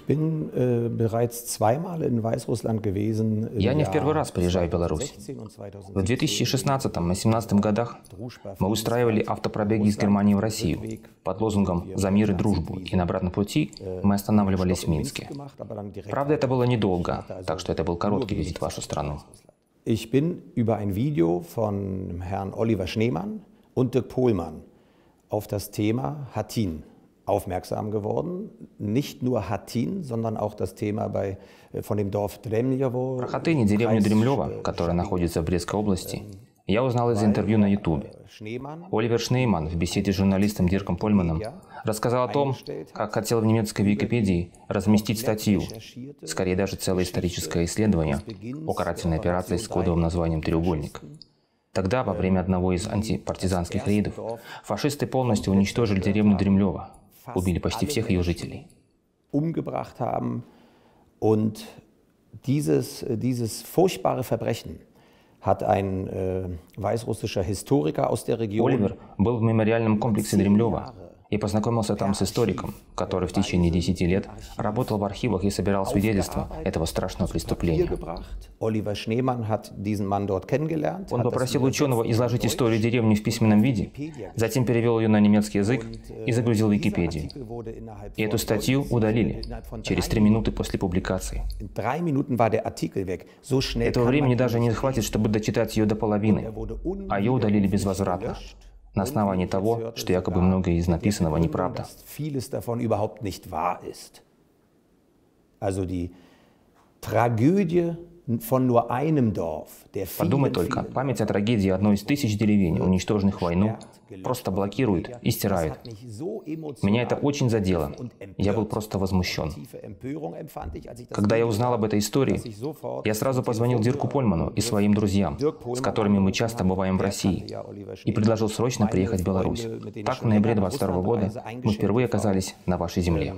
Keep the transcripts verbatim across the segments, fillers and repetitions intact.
Ich bin äh, bereits zweimal in Weißrussland gewesen. Я не в первый раз приезжаю в Беларусь. В две тысячи шестнадцатом и две тысячи семнадцатом годах мы устраивали автопробеги из Германии в Россию под лозунгом «За мир и дружбу», и на обратном пути мы останавливались в Минске. Правда, это было недолго, так что это был короткий визит в вашу страну. Ich bin über ein Video von Herrn Oliver Schneemann und Dirk Pohlmann auf das Thema Hatyn aufmerksam geworden. Nicht nur Hatyn, sondern auch das Thema bei, von dem Dorf Дремлево. Про Хатынь и деревню Дремлево, которая находится в Брестской области, я узнал из интервью на Ютубе. Оливер Шнейман в беседе с журналистом Дирком Польманом рассказал о том, как хотел в немецкой Википедии разместить статью, скорее даже целое историческое исследование о карательной операции с кодовым названием «Треугольник». Тогда, во время одного из антипартизанских рейдов, фашисты полностью уничтожили деревню Дремлево, убили почти всех ее жителей. Umgebracht haben. Und dieses, dieses furchtbare Verbrechen hat ein äh, weißrussischer Historiker aus der Region. Оливер был в мемориальном комплексе Дремлево и познакомился там с историком, который в течение десяти лет работал в архивах и собирал свидетельства этого страшного преступления. Он попросил ученого изложить историю деревни в письменном виде, затем перевел ее на немецкий язык и загрузил в Википедию. И эту статью удалили через три минуты после публикации. Этого времени даже не хватит, чтобы дочитать ее до половины, а ее удалили безвозвратно. На основании того, что якобы многое из написанного неправда. Подумай только, память о трагедии одной из тысяч деревень, уничтоженных в войну, просто блокируют и стирают. Меня это очень задело. Я был просто возмущен. Когда я узнал об этой истории, я сразу позвонил Дирку Польману и своим друзьям, с которыми мы часто бываем в России, и предложил срочно приехать в Беларусь. Так, в ноябре двадцать второго года мы впервые оказались на вашей земле.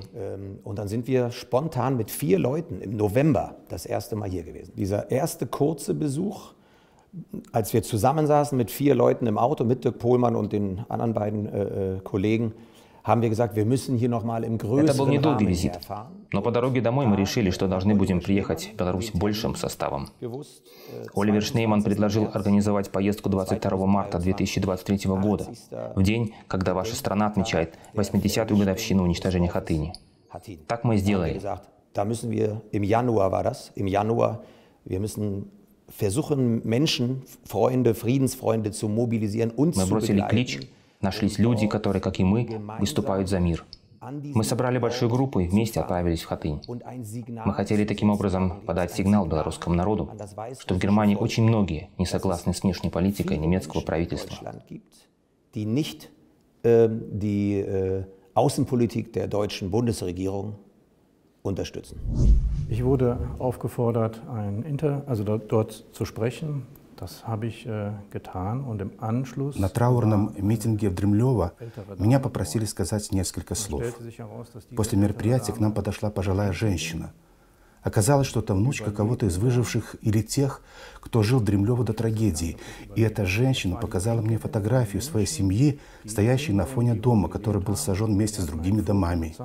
Dieser erste kurze Besuch, als wir zusammensaßen mit vier Leuten im Auto, mit Dirk Pohlmann und den anderen beiden äh, Kollegen, haben wir gesagt, wir müssen hier noch mal im größeren Это был недолгий визит, но по дороге домой мы решили, что должны будем приехать в Беларусь большим составом. Оливер Шнейман предложил организовать поездку двадцать второго марта две тысячи двадцать третьего года, в день, когда ваша страна отмечает восьмидесятую годовщину уничтожения Хатыни. Так мы и сделали. Da müssen wir, im Januar war das, im Januar, wir müssen versuchen, Menschen, Freunde, Friedensfreunde zu mobilisieren und Мы zu бросили begleiten. клич, нашлись люди, которые, как и мы, выступают за мир. Мы собрали большую группу и вместе отправились в Хатынь. Мы хотели таким образом подать сигнал белорусскому народу, что в Германии очень многие не согласны с внешней политикой немецкого правительства. Die nicht äh, die äh, Außenpolitik der deutschen Bundesregierung unterstützen. Ich wurde aufgefordert, ein Inter, also dort, dort zu sprechen. Das habe ich äh, getan und im Anschluss. На траурном митинге в Дремлево меня попросили сказать несколько слов. После мероприятия к нам подошла пожилая женщина. Оказалось, что это внучка кого-то из выживших или тех, кто жил в Дремлево до трагедии. И эта женщина показала мне фотографию своей семьи, стоящей на фоне дома, который был сожжен вместе с другими домами.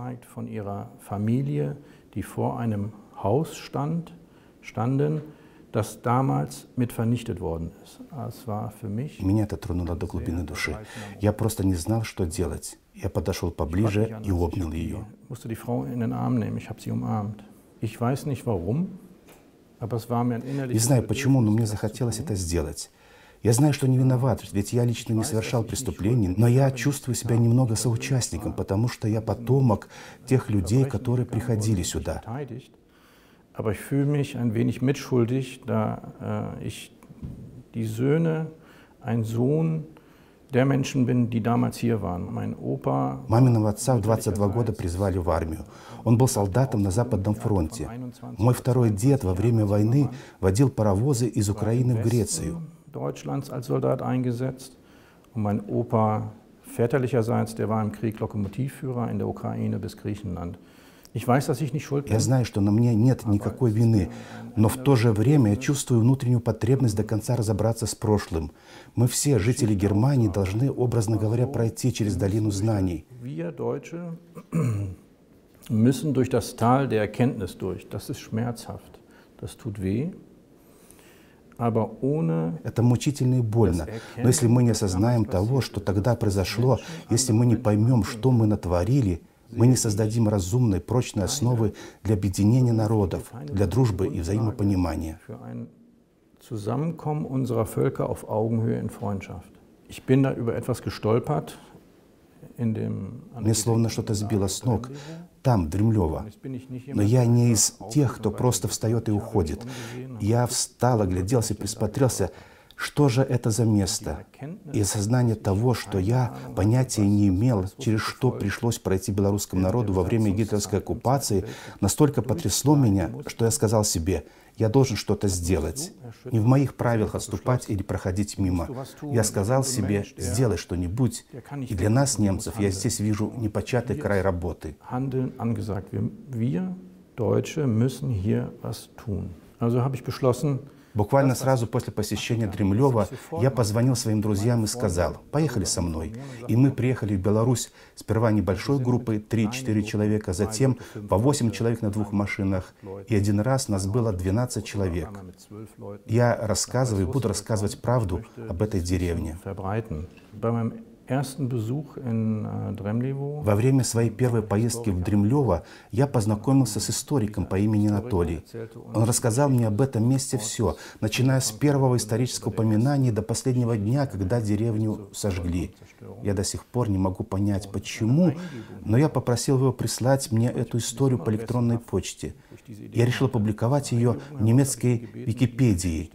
Die vor einem Haus stand, standen, das damals mit vernichtet worden ist. Es war für mich. Меня это тронуло до глубины души. Я просто не знал, что делать. Я подошел поближе и обнял ее. Ich musste die Frau in den Arm nehmen. Ich habe sie umarmt. Ich weiß nicht warum, aber es war mir ein innerliches. Не знаю почему, но мне захотелось это сделать. Я знаю, что не виноват, ведь я лично не совершал преступлений, но я чувствую себя немного соучастником, потому что я потомок тех людей, которые приходили сюда. Aber ich fühle mich ein wenig mitschuldig, da äh, ich die Söhne, ein Sohn der Menschen bin, die damals hier waren. Mein Opa. Маминого отца в двадцать два года призвали в армию. Он был солдатом на Западном фронте. Мой второй дед во время войны водил паровозы из Украины в Грецию. Deutschlands als Soldat eingesetzt. Und mein Opa väterlicherseits, der war im Krieg Lokomotivführer in der Ukraine bis Griechenland. Ich weiß, dass ich nicht schuld bin. Я знаю, что на мне нет никакой вины, но в то же время я чувствую внутреннюю потребность до конца разобраться с прошлым. Мы все, жители Германии, должны, образно говоря, пройти через долину знаний. Wir Deutsche müssen durch das Tal der Erkenntnis durch. Das ist schmerzhaft, das tut weh. Это мучительно и больно. Но если мы не осознаем того, что тогда произошло, если мы не поймем, что мы натворили, мы не создадим разумной, прочной основы для объединения народов, для дружбы и взаимопонимания. Zusammenkommen unserer Völker auf Augenhöhe in Freundschaft. Ich bin da über etwas gestolpert. Мне словно что-то сбило с ног, там, в Дремлево. Но я не из тех, кто просто встает и уходит. Я встал, огляделся и присмотрелся, что же это за место. И осознание того, что я понятия не имел, через что пришлось пройти белорусскому народу во время гитлеровской оккупации, настолько потрясло меня, что я сказал себе: я должен что-то сделать. Не в моих правилах отступать или проходить мимо. Я сказал себе: сделай что-нибудь. И для нас, немцев, я здесь вижу непочатый край работы. Буквально сразу после посещения Дремлева я позвонил своим друзьям и сказал: поехали со мной. И мы приехали в Беларусь сперва небольшой группой, три-четыре человека, затем по восемь человек на двух машинах. И один раз нас было двенадцать человек. Я рассказываю и буду рассказывать правду об этой деревне. Во время своей первой поездки в Дремлево я познакомился с историком по имени Анатолий. Он рассказал мне об этом месте все, начиная с первого исторического упоминания до последнего дня, когда деревню сожгли. Я до сих пор не могу понять, почему, но я попросил его прислать мне эту историю по электронной почте. Я решил опубликовать ее в немецкой Википедии.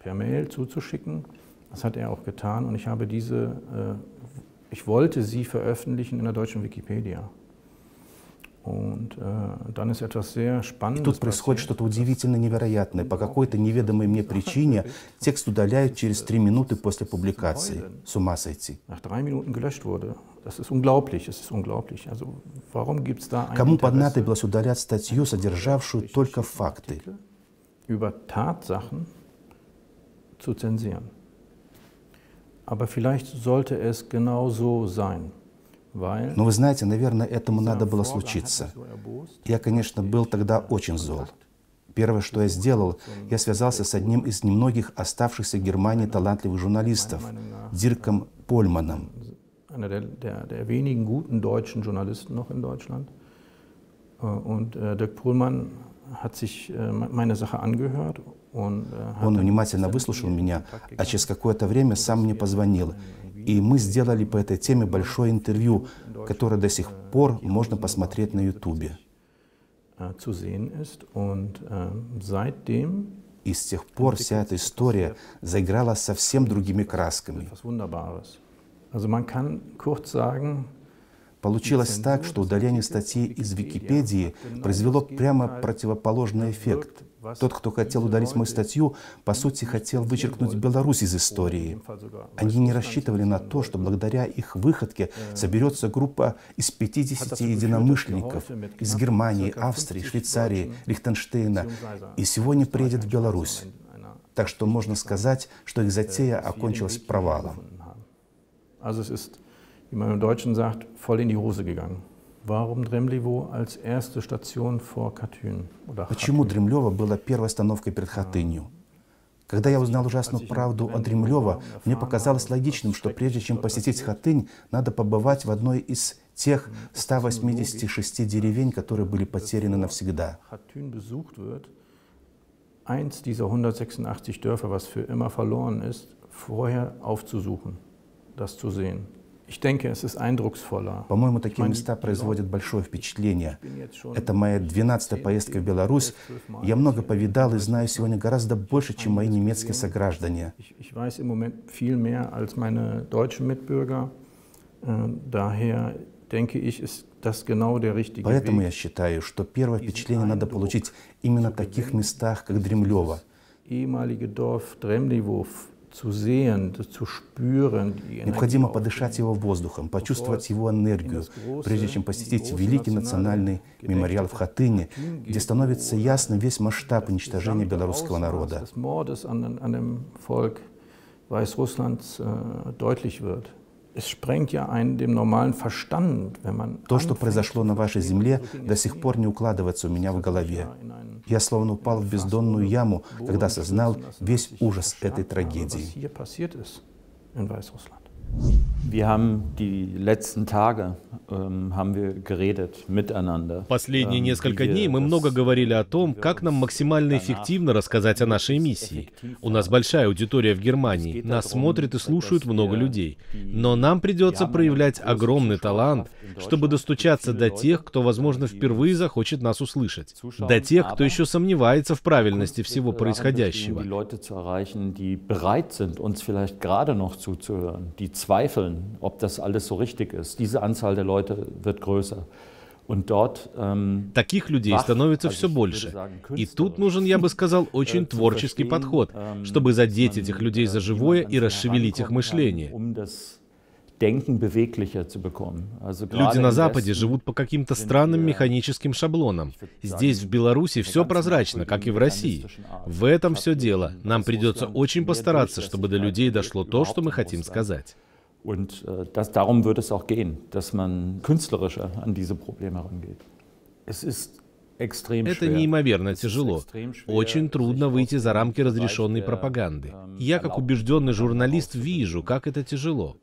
Ich wollte sie veröffentlichen in der deutschen Wikipedia. Und äh, dann ist etwas sehr Spannendes. И тут происходит что-то удивительно невероятное. По какой-то неведомой мне причине текст удаляют через три минуты после публикации. С ума сойти. Nach drei Minuten gelöscht wurde. Das ist unglaublich. Es ist unglaublich. Also warum gibt's da ein Кому понадобилось удалять статью, содержавшую только факты? Über Tatsachen zu zensieren. Aber vielleicht sollte es genau so sein. Но вы знаете, наверное, этому надо было случиться. Я, конечно, был тогда очень зол. Первое, что я сделал, я связался с одним из немногих оставшихся в Германии талантливых журналистов, Дирком Польманом. Einer der, der wenigen guten deutschen Journalisten noch in Deutschland. Und Dirk Pohlmann hat sich meine Sache angehört. Он внимательно выслушал меня, а через какое-то время сам мне позвонил. И мы сделали по этой теме большое интервью, которое до сих пор можно посмотреть на Ютубе. И с тех пор вся эта история заиграла совсем другими красками. Получилось так, что удаление статьи из Википедии произвело прямо противоположный эффект. Тот, кто хотел удалить мою статью, по сути, хотел вычеркнуть Беларусь из истории. Они не рассчитывали на то, что благодаря их выходке соберется группа из пятидесяти единомышленников из Германии, Австрии, Швейцарии, Лихтенштейна, и сегодня приедет в Беларусь. Так что можно сказать, что их затея окончилась провалом. Wie man im Deutschen sagt, voll in die Hose gegangen. Warum Дремлево als erste Station vor Katyn? Почему Дремлево было первой остановкой перед Хатынью? Когда я узнал ужасную правду о Дремлево, мне показалось логичным, что прежде чем посетить Хатынь, надо побывать в одной из тех ста восьмидесяти шести деревень, которые были потеряны навсегда. Eins dieser hundertsechsundachtzig Dörfer, was für immer verloren ist, vorher aufzusuchen, das zu sehen. По-моему, такие места производят большое впечатление. Это моя двенадцатая поездка в Беларусь. Я много повидал и знаю сегодня гораздо больше, чем мои немецкие сограждане. Поэтому я считаю, что первое впечатление надо получить именно в таких местах, как Дремлево. Необходимо подышать его воздухом, почувствовать его энергию, прежде чем посетить Великий национальный мемориал в Хатыни, где становится ясным весь масштаб уничтожения белорусского народа. То, что произошло на вашей земле, до сих пор не укладывается у меня в голове. Я словно упал в бездонную яму, когда осознал весь ужас этой трагедии. Последние несколько дней мы много говорили о том, как нам максимально эффективно рассказать о нашей миссии. У нас большая аудитория в Германии, нас смотрят и слушают много людей. Но нам придется проявлять огромный талант, чтобы достучаться до тех, кто, возможно, впервые захочет нас услышать. До тех, кто еще сомневается в правильности всего происходящего. Ob das alles so richtig ist. Diese Anzahl der Leute wird größer. Und dort, ähm, Таких людей становится все больше. И тут нужен, я бы сказал, очень творческий подход, чтобы задеть этих людей за живое и расшевелить их мышление. Люди на Западе живут по каким-то странным механическим шаблонам. Здесь, в Беларуси, все прозрачно, как и в России. В этом все дело. Нам придется очень постараться, чтобы до людей дошло то, что мы хотим сказать. Und äh, das, darum wird es auch gehen, dass man künstlerischer an diese Probleme herangeht. Es ist Это неимоверно тяжело. Очень трудно выйти за рамки разрешенной пропаганды. Я, как убежденный журналист, вижу, как это тяжело.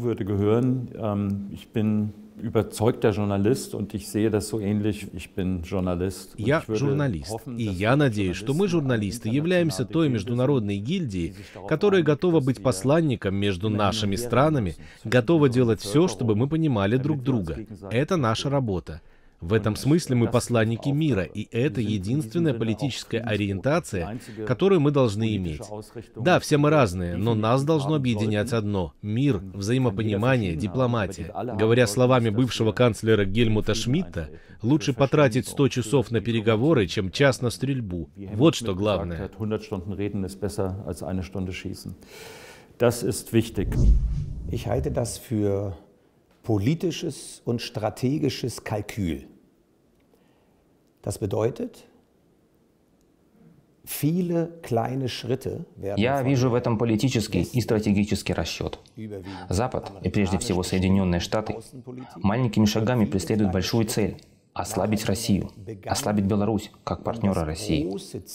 überzeugter Journalist, und ich sehe das so ähnlich, ich bin Journalist. Я журналист, и я надеюсь, что мы, журналисты, являемся той международной гильдией, которая готова быть посланником между нашими странами, готова делать все, чтобы мы понимали друг друга. Это наша работа. В этом смысле мы посланники мира, и это единственная политическая ориентация, которую мы должны иметь. Да, все мы разные, но нас должно объединять одно — мир, взаимопонимание, дипломатия. Говоря словами бывшего канцлера Гельмута Шмидта, лучше потратить сто часов на переговоры, чем час на стрельбу. Вот что главное. Das ist wichtig. Ich halte das für politisches und strategisches Kalkül. Das bedeutet, viele kleine Schritte werden. Я вижу в этом политический и стратегический расчет. Запад, и прежде всего Соединенные Штаты, маленькими шагами преследуют большую цель – ослабить Россию, ослабить Беларусь как партнера России.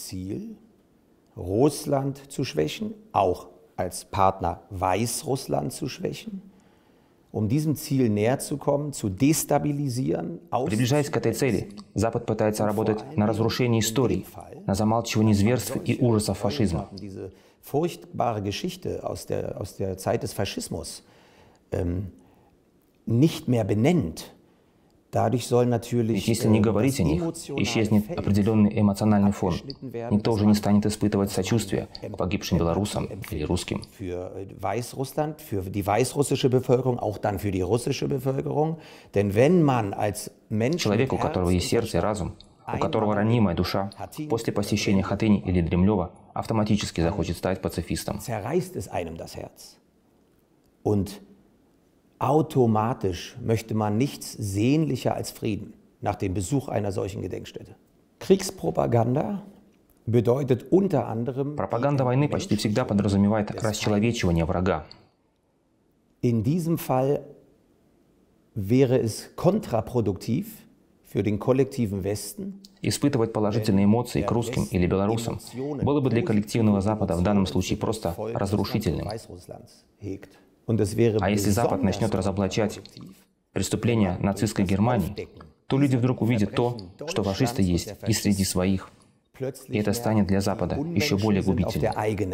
Russland zu schwächen, auch als Partner Weißrussland zu schwächen. Um diesem Ziel näher zu kommen, zu destabilisieren. Приближаясь к этой цели, Запад пытается работать на разрушении истории, на замалчивании зверств и ужасов фашизма. Diese furchtbare Geschichte aus der, aus der Zeit des Faschismus ähm, nicht mehr benennt. Dadurch soll natürlich, Ведь если не говорить о них, исчезнет определенный эмоциональный фон. Никто уже не станет испытывать сочувствия к погибшим белорусам или русским. Für Weißrussland, für die weißrussische Bevölkerung, auch dann für die russische Bevölkerung. Denn wenn man als Mensch, человек, у которого есть сердце и разум, у которого ранимая душа, после посещения Хатыни или Дремлева автоматически захочет стать пацифистом. Zerreißt es einem das Herz. Und automatisch möchte man nichts sehnlicher als Frieden nach dem Besuch einer solchen Gedenkstätte. Kriegspropaganda bedeutet unter anderem. Пропаганда войны почти всегда подразумевает расчеловечивание врага. In diesem Fall wäre es kontraproduktiv für den kollektiven Westen. Испытывать положительные эмоции к русским или белорусам было бы для коллективного Запада в данном случае просто разрушительным. А если Запад начнет разоблачать преступления нацистской Германии, то люди вдруг увидят то, что фашисты есть и среди своих. И это станет для Запада еще более губительным.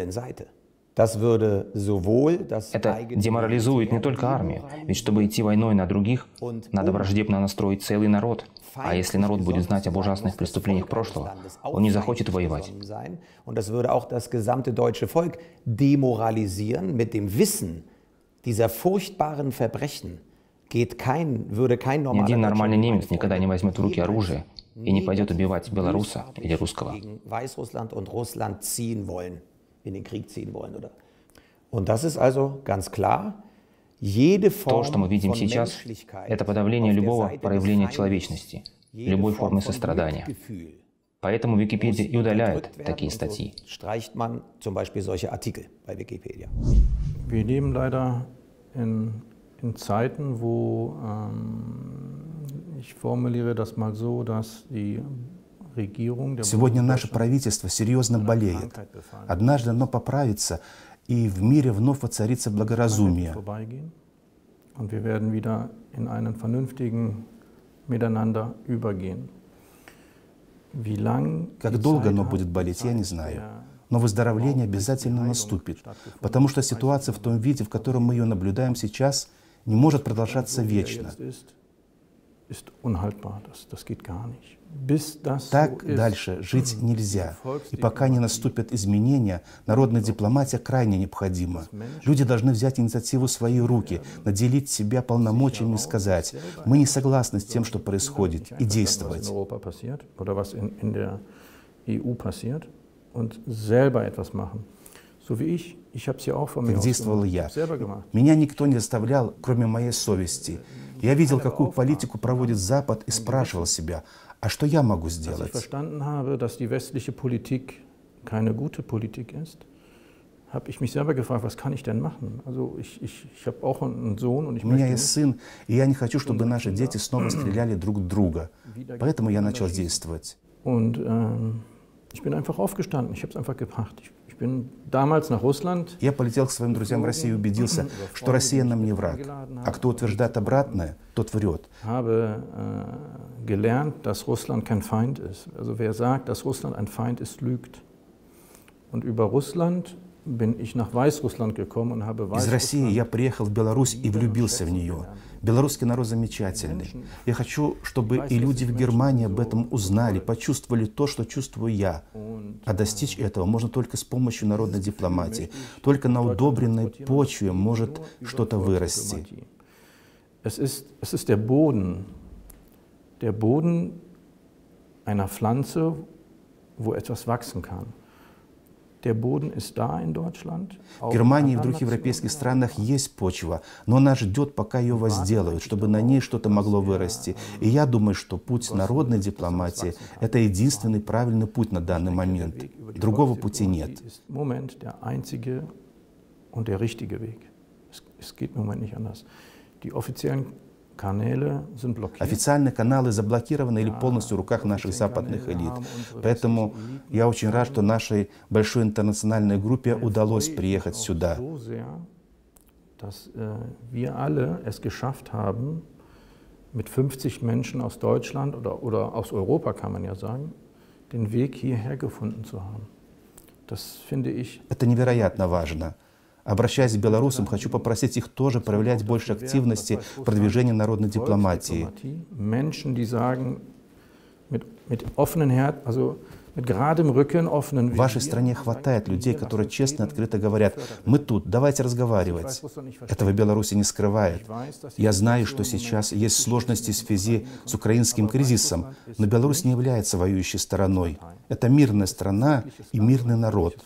Это деморализует не только армию, ведь чтобы идти войной на других, надо враждебно настроить целый народ. А если народ будет знать об ужасных преступлениях прошлого, он не захочет воевать. Dieser furchtbaren Verbrechen geht kein, würde kein normaler. Ни один нормальный немец никогда не возьмет в руки оружие и не пойдет убивать белоруса или русского. Weißrussland und Russland ziehen wollen, in den Krieg ziehen wollen, oder? Und das ist also ganz klar. Jede Form То, что мы видим сейчас, это подавление любого проявления человечности, любой формы сострадания. Поэтому Википедия и удаляет такие статьи. Man zum Beispiel solche Artikel bei Wikipedia. Wir leben leider in in Zeiten, wo ähm, ich formuliere das mal so, dass die Regierung der Сегодня наше правительство серьезно болеет. Однажды оно поправится, и в мире вновь воцарится благоразумие. Und wir werden wieder in einen vernünftigen Miteinander übergehen. Wie lang Как долго оно будет болеть, я не знаю. Но выздоровление обязательно наступит, потому что ситуация в том виде, в котором мы ее наблюдаем сейчас, не может продолжаться вечно. Так дальше жить нельзя. И пока не наступят изменения, народная дипломатия крайне необходима. Люди должны взять инициативу в свои руки, наделить себя полномочиями и сказать: мы не согласны с тем, что происходит, и действовать. Как действовал я. Меня никто не заставлял, кроме моей совести. Я видел, какую политику проводит Запад, и спрашивал себя: а что я могу сделать? habe ich mich selber gefragt, was kann ich denn machen? Also ich, ich, ich habe auch einen Sohn und ich У меня есть сын, и я не хочу, чтобы наши дети снова стреляли друг в друга. Поэтому я начал действовать. Und ähm, ich bin einfach aufgestanden, ich habe es einfach gebracht. Ich, ich bin damals nach Russland. Я полетел к своим друзьям в Россию и убедился, что Россия нам не враг. А кто утверждает обратное, тот врет. Habe äh, gelernt, dass Russland kein Feind ist. Also wer sagt, dass Russland ein Feind ist, lügt. Und über Russland bin ich nach Weißrussland gekommen und habe Из России я приехал в Беларусь и влюбился в нее. Белорусский народ замечательный. Я хочу, чтобы и люди в Германии об этом узнали, почувствовали то, что чувствую я. А достичь этого можно только с помощью народной дипломатии. Только на удобренной почве может что-то вырасти. Es ist, es ist der Boden, der Boden einer Pflanze, wo etwas wachsen kann. В Германии и в других европейских странах есть почва, но она ждет, пока ее возделают, чтобы на ней что-то могло вырасти. И я думаю, что путь народной дипломатии – это единственный правильный путь на данный момент. Другого пути нет. Официальные каналы заблокированы или полностью в руках наших западных элит. Поэтому я очень рад, что нашей большой интернациональной группе удалось приехать сюда. Mit fünfzig Menschen aus Deutschland oder, oder aus Europa, kann man ja sagen, den Weg hierher gefunden zu haben. Das finde ich. Это невероятно важно. Обращаясь к белорусам, хочу попросить их тоже проявлять больше активности в продвижении народной дипломатии. В вашей стране хватает людей, которые честно и открыто говорят: мы тут, давайте разговаривать. Этого Беларусь не скрывает. Я знаю, что сейчас есть сложности в связи с украинским кризисом, но Беларусь не является воюющей стороной. Это мирная страна и мирный народ.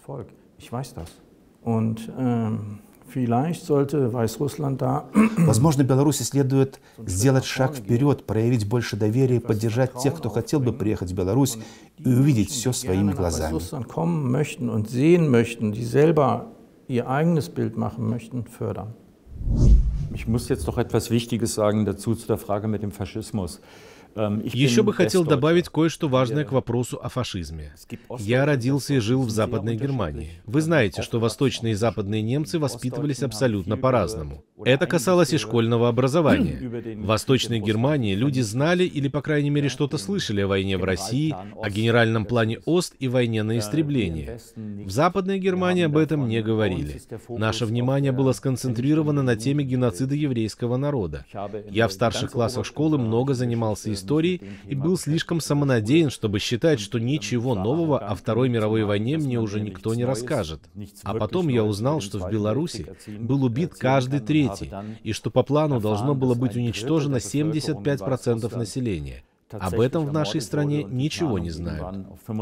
Und ähm, vielleicht sollte Weißrussland da. Возможно, Беларуси следует сделать шаг вперед, проявить больше доверия и поддержать тех, кто хотел бы приехать в Беларусь и увидеть все своими глазами. Weißrussland kommen möchten und sehen möchten, die selber ihr eigenes Bild machen möchten, fördern. Ich muss jetzt noch etwas Wichtiges sagen dazu zu der Frage mit dem Faschismus. Еще бы хотел добавить кое-что важное к вопросу о фашизме. Я родился и жил в Западной Германии. Вы знаете, что восточные и западные немцы воспитывались абсолютно по-разному. Это касалось и школьного образования. В Восточной Германии люди знали или, по крайней мере, что-то слышали о войне в России, о генеральном плане Ост и войне на истребление. В Западной Германии об этом не говорили. Наше внимание было сконцентрировано на теме геноцида еврейского народа. Я в старших классах школы много занимался историей, истории и был слишком самонадеян, чтобы считать, что ничего нового о Второй мировой войне мне уже никто не расскажет. А потом я узнал, что в Беларуси был убит каждый третий, и что по плану должно было быть уничтожено семьдесят пять процентов населения. Об этом в нашей стране ничего не знают.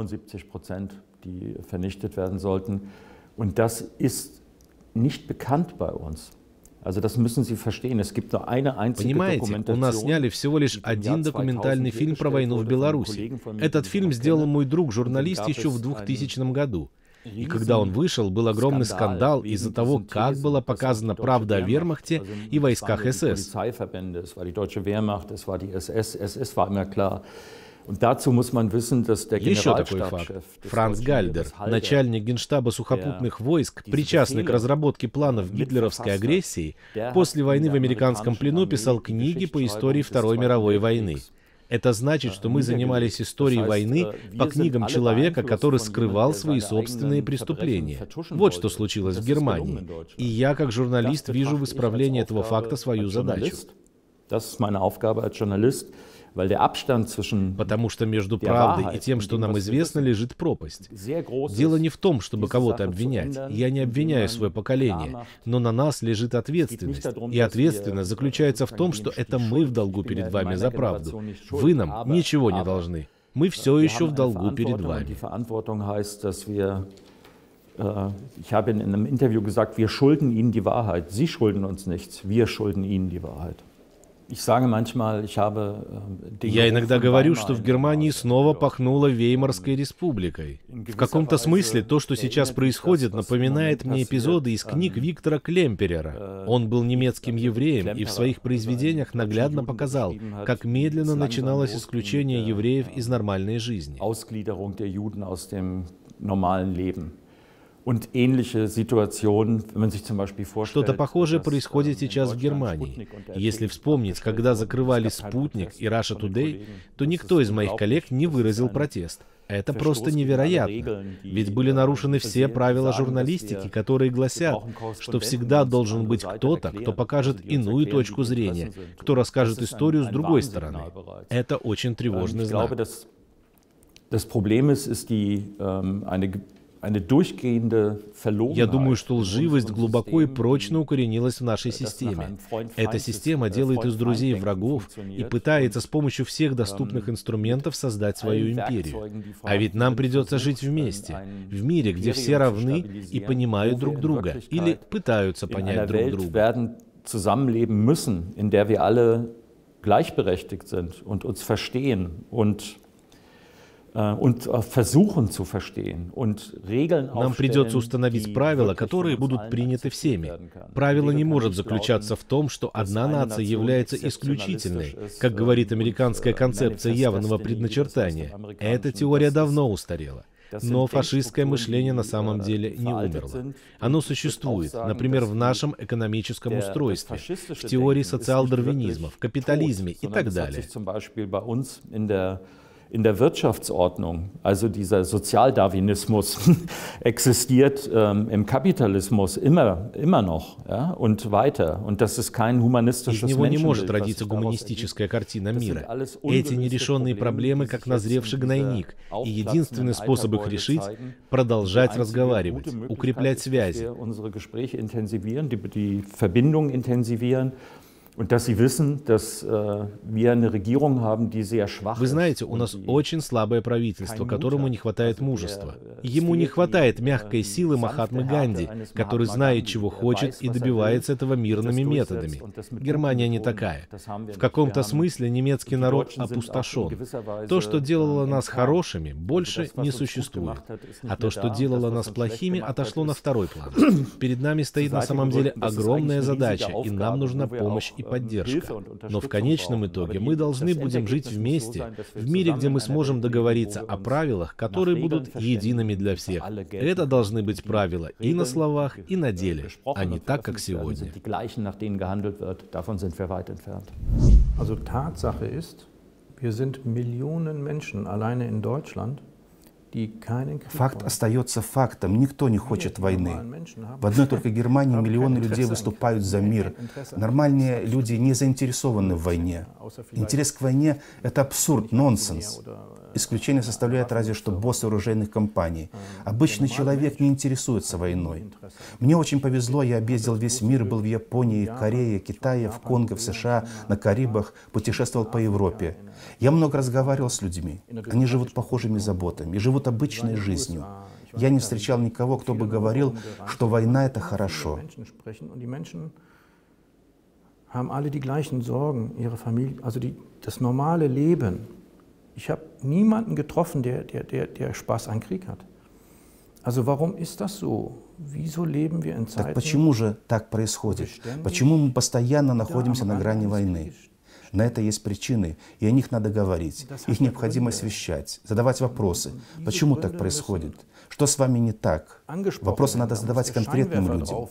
Понимаете, у нас сняли всего лишь один документальный фильм про войну в Беларуси. Этот фильм сделал мой друг, журналист, еще в двухтысячном году. И когда он вышел, был огромный скандал из-за того, как была показана правда о вермахте и войсках СС. Еще такой факт. Франц Гальдер, начальник генштаба сухопутных войск, причастный к разработке планов гитлеровской агрессии, после войны в американском плену писал книги по истории Второй мировой войны. Это значит, что мы занимались историей войны по книгам человека, который скрывал свои собственные преступления. Вот что случилось в Германии. И я, как журналист, вижу в исправлении этого факта свою задачу. Потому что между правдой и тем, что нам известно, лежит пропасть. Дело не в том, чтобы кого-то обвинять. Я не обвиняю свое поколение, но на нас лежит ответственность. И ответственность заключается в том, что это мы в долгу перед вами за правду. Вы нам ничего не должны. Мы все еще в долгу перед вами. Ich habe in einem Interview gesagt, wir schulden Ihnen die Wahrheit. Sie schulden uns nichts, wir schulden Ihnen die Wahrheit. Я иногда говорю, что в Германии снова пахнуло Веймарской республикой. В каком-то смысле то, что сейчас происходит, напоминает мне эпизоды из книг Виктора Клемперера. Он был немецким евреем и в своих произведениях наглядно показал, как медленно начиналось исключение евреев из нормальной жизни. Что-то похожее происходит сейчас в Германии. Если вспомнить, когда закрывали «Спутник» и «Russia Today», то никто из моих коллег не выразил протест. Это просто невероятно. Ведь были нарушены все правила журналистики, которые гласят, что всегда должен быть кто-то, кто покажет иную точку зрения, кто расскажет историю с другой стороны. Это очень тревожный знак. Я думаю, что лживость глубоко и прочно укоренилась в нашей системе. Эта система делает из друзей врагов и пытается с помощью всех доступных инструментов создать свою империю. А ведь нам придется жить вместе, в мире, где все равны и понимают друг друга, или пытаются понять друг друга. Нам придется установить правила, которые будут приняты всеми. Правило не может заключаться в том, что одна нация является исключительной, как говорит американская концепция явного предначертания. Эта теория давно устарела. Но фашистское мышление на самом деле не умерло. Оно существует, например, в нашем экономическом устройстве, в теории социал-дарвинизма, в капитализме и так далее. In der Wirtschaftsordnung, also dieser Sozialdarwinismus, existiert ähm, im Kapitalismus immer, immer noch, ja, und weiter. Und das ist kein humanistisches Menschenbild. Из него не может родиться гуманистическая картина мира. Эти нерешенные проблемы, как назревший гнойник, и единственный способ их решить — продолжать разговаривать, укреплять связи. Вы знаете, у нас очень слабое правительство, которому не хватает мужества. Ему не хватает мягкой силы Махатмы Ганди, который знает, чего хочет и добивается этого мирными методами. Германия не такая. В каком-то смысле немецкий народ опустошен. То, что делало нас хорошими, больше не существует. А то, что делало нас плохими, отошло на второй план. Перед нами стоит на самом деле огромная задача, и нам нужна помощь и поддержка. Но в конечном итоге мы должны будем жить вместе, в мире, где мы сможем договориться о правилах, которые будут едиными для всех. Это должны быть правила и на словах, и на деле, а не так, как сегодня. Also Tatsache ist, wir sind Millionen Menschen alleine in Deutschland. Факт остается фактом. Никто не хочет войны. В одной только Германии миллионы людей выступают за мир. Нормальные люди не заинтересованы в войне. Интерес к войне — это абсурд, нонсенс. Исключение составляет разве что боссы оружейных компаний. Обычный человек не интересуется войной. Мне очень повезло, я объездил весь мир, был в Японии, Корее, Китае, в Конго, в США, на Карибах, путешествовал по Европе. Я много разговаривал с людьми. Они живут похожими заботами, живут обычной жизнью. Я не встречал никого, кто бы говорил, что война — это хорошо. Haben alle die gleichen Sorgen, ihre Familie, also die, das normale Leben. Ich habe niemanden getroffen, der, der, der, der Spaß an Krieg hat. Так почему же так происходит? Почему мы постоянно находимся на грани войны? На это есть причины, и о них надо говорить. Их необходимо освещать, задавать вопросы. Почему так происходит? Что с вами не так? Вопросы надо задавать конкретным людям.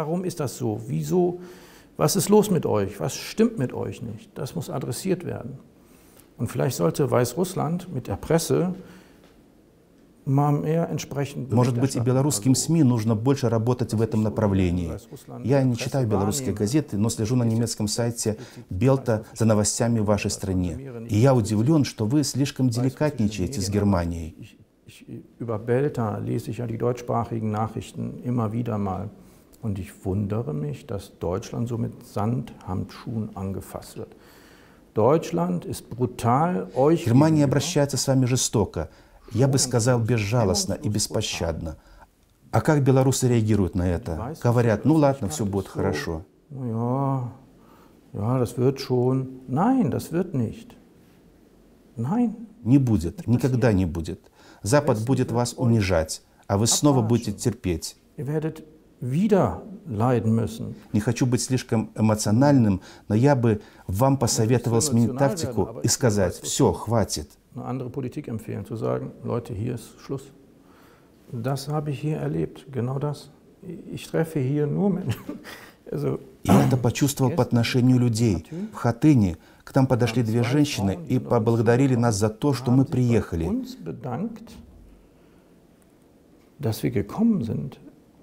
Was ist los mit euch? Was stimmt mit euch nicht? Das muss adressiert werden. Und vielleicht sollte Weißrussland mit der Presse mal mehr entsprechend. Может быть, и белорусским СМИ нужно больше работать в этом направлении. Я не читаю белорусские газеты, но слежу на немецком сайте Белта за новостями в вашей стране. И я удивлен, что вы слишком деликатничаете с Германией. Über Belta lese ich ja die deutschsprachigen Nachrichten immer wieder mal. Und ich wundere mich, dass Deutschland so mit Sandhandschuhen angefasst wird. Deutschland ist brutal euch. Германия обращается с вами жестоко, я бы сказал, безжалостно и беспощадно. А как белорусы реагируют на это? Говорят, ну ладно, все будет хорошо. Ja, ja, das wird schon. Nein, das wird nicht. Nein. Не будет, никогда не будет. Запад будет вас унижать, а вы снова будете терпеть. Ihr werdet wieder leiden müssen. Не хочу быть слишком эмоциональным, но я бы вам посоветовал сменить тактику и сказать, все, хватит. Eine andere Politik empfehlen, zu sagen, Leute, hier ist Schluss. Das habe ich hier erlebt, genau das. Ich treffe hier nur Menschen. Also, я это почувствовал по отношению людей. В Хатыни к нам подошли две женщины и поблагодарили нас за то, что мы приехали. Dass wir gekommen sind.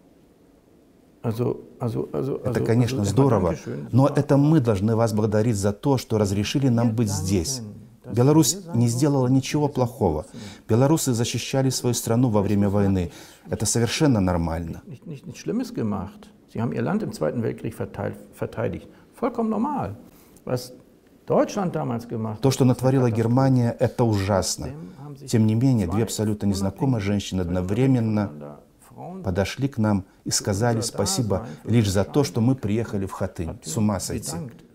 Это, конечно, здорово, но это мы должны вас благодарить за то, что разрешили нам быть здесь. Беларусь не сделала ничего плохого. Белорусы защищали свою страну во время войны. Это совершенно нормально. Sie haben ihr Land im Zweiten Weltkrieg verteidigt. Vollkommen normal. Was Deutschland damals gemacht. То, что натворила Германия, это ужасно. Тем не менее, две абсолютно незнакомые женщины одновременно подошли к нам и сказали спасибо лишь за то, что мы приехали в Хатынь. С ума сойти.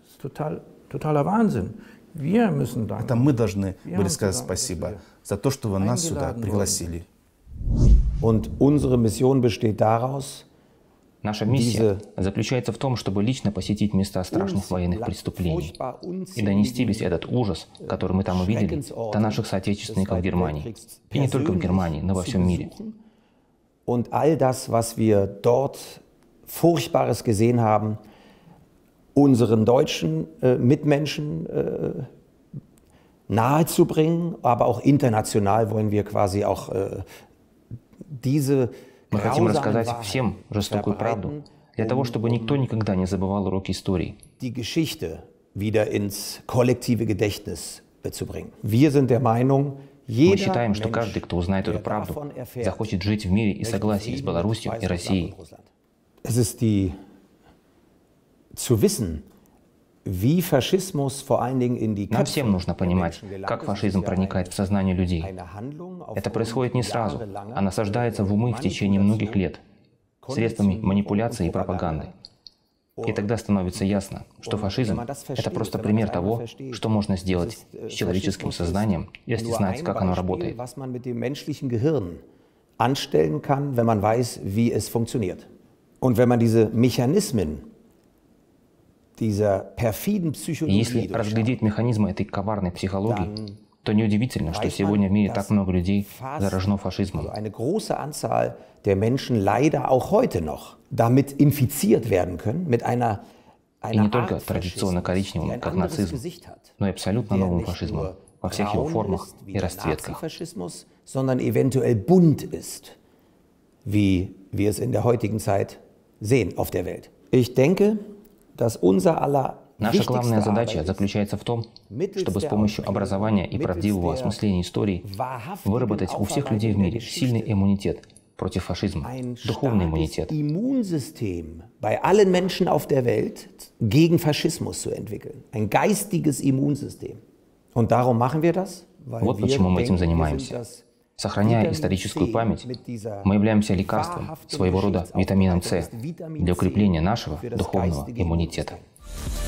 Это мы должны были сказать спасибо за то, что вы нас сюда пригласили. Und unsere Mission besteht daraus, Наша миссия заключается в том, чтобы лично посетить места страшных военных преступлений и донести весь этот ужас, который мы там увидели, до наших соотечественников в Германии. И не только в Германии, но во всем мире. Und all das, was wir dort Furchtbares gesehen haben, unseren deutschen äh, Mitmenschen äh, nahezubringen, aber auch international wollen wir quasi auch äh, diese Мы хотим рассказать всем жестокую правду, для того, чтобы никто никогда не забывал уроки истории. Die Geschichte wieder ins kollektive Gedächtnis zu bringen. Wir sind der Meinung, Мы считаем, что каждый, кто узнает эту правду, захочет жить в мире и согласии с Беларусью и Россией. Es ist die zu wissen, wie Faschismus vor allen Dingen in die Нам всем нужно понимать, как фашизм проникает в сознание людей. Это происходит не сразу, а насаждается в умы в течение многих лет, средствами манипуляции и пропаганды. И тогда становится ясно, что фашизм — это просто пример того, что можно сделать с человеческим сознанием, если знать, как оно работает. Anstellen kann, wenn man weiß, wie es funktioniert. Und wenn man diese Mechanismen dieser perfiden Psychologie, если разглядеть механизмы этой коварной психологии, то неудивительно, что сегодня в мире так много людей заражено фашизмом. Eine große Anzahl der Menschen leider auch heute noch damit infiziert werden können mit einer И не только традиционно коричневым, как нацизм, но и абсолютно новым фашизмом во всех его формах и расцветках. Sondern eventuell bunt ist, wie wir es in der heutigen Zeit sehen auf der Welt. Ich denke, dass unser aller Наша главная задача заключается в том, чтобы с помощью образования и правдивого осмысления истории выработать у всех людей в мире сильный иммунитет против фашизма, духовный иммунитет. Immunsystem bei allen Menschen auf der Welt gegen Faschismus zu entwickeln. Ein geistiges Immunsystem. Und darum machen wir das, weil вот почему мы этим занимаемся. Сохраняя историческую память, мы являемся лекарством, своего рода витамином С, для укрепления нашего духовного иммунитета.